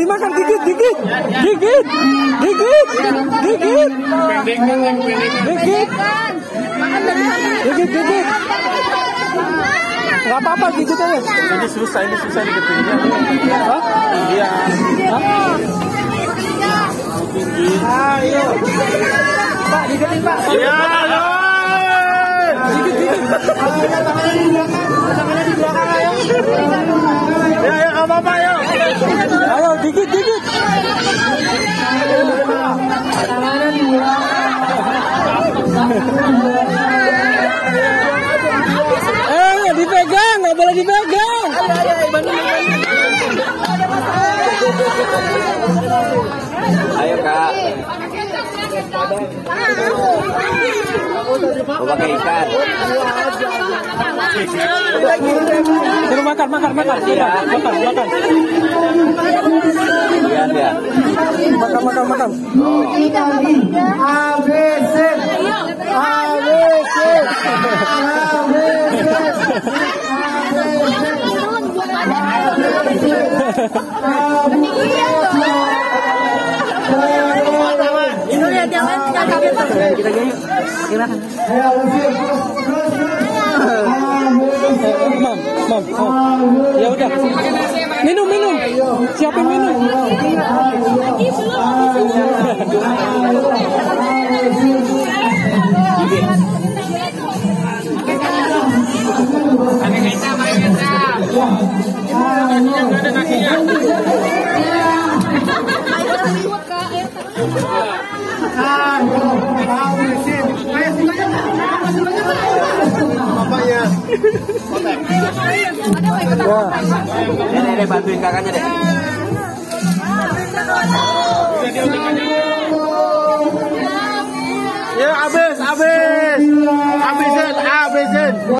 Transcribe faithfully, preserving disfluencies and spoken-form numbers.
dimakan dikit, dikit, dikit, dikit, dikit, dikit, dikit, dikit. Gak apa-apa, dikit aja. Ini susah, ini susah dikitinnya. Hah? Iya. Hah? Ayo. Pak, diketin Pak. Iya, ayo. Dikit, dikit. Tangannya di belakang, tangannya di belakang, ayo. Ya, ya, nggak apa-apa, ayo. Ayo, dikit, dikit. Eh, dipegang, nggak boleh dipegang. Ayo, Kak. Mau pakai ikan. Suruh makan, makan, makan, makan, makan, makan. Lihat ya. Makan, makan, makan. A B C A B C Itu ya jangan jangan Kita gini, pakai makan. Mam, mam, mam. Ya udah. Minum, minum. Siapin minum. Ini deh, bantuin kakaknya deh. Ya, habis, habis. Habisin, habisin.